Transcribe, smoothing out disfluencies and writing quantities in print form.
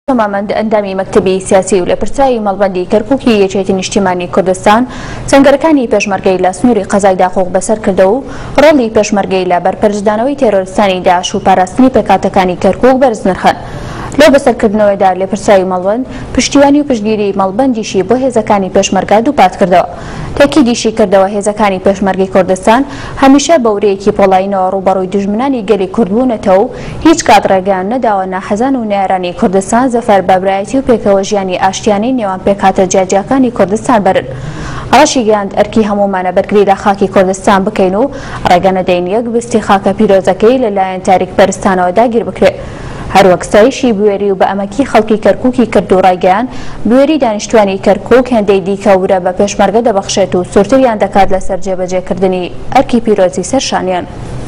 مامەند ئەندامی مەکتەبی سیاسی و لەپرسایی مەڵبەندی کەرکووکی یەکێتی نیشتیمانی کوردستان سەنگەرەکانی پێشمەرگەی لە سنووری قەزای داخۆک بەسەر کردە و ڕۆڵی پێشمەرگەی لە بەرپەرشدانەوەی تێرۆریستانی داعش و پاراستنی پێکهاتەکانی کەرکووک بەرز نرخن. لەو بەسەرکردنەوەیدا لێپرسایی مەڵبەند پشتیوانی و پشتگیری مەڵبەندیشی بۆ هێزەکانی پێشمەرگە دووپات کردەوە. تاکیدیشی کردەوە هێزەکانی پێشمەرگەی کوردستان هەمیشە بەورەیەکی پۆڵاینەوە ڕووبەڕووی دژمنانی گەلی کورد بوونەتەوە و هیچ کات ڕێگەیان نەداوە ناحەزان و نێرانی کوردستان زەفەر بەبرایەتی و پێکەوە ژیانی ئاشتیانەی نێوان پێکهاتە جیاجیەکانی کوردستان بەرن. ڕەشی گەیاند ئەرکی هەموومانە بەرگری لە خاکی کوردستان بکەین و ڕێگە نەدەین یەک بستی خاکە پیرۆزەکەی لەلایەن تاریکپەرستانەوە داگیر بکرێت. هەروەک ستایشی بوێری و بە ئەمەکی خەڵکی کەرکووکی کرد و ڕایگەیان بوێری دانیشتوانی کەرکووک هێندەی دیکە ورە بە پێشمەرگە دەبەخشێت و سوورتریان دەکات لەسەر جێبەجێکردنی ئەرکی پیرۆزی سەرشانیان.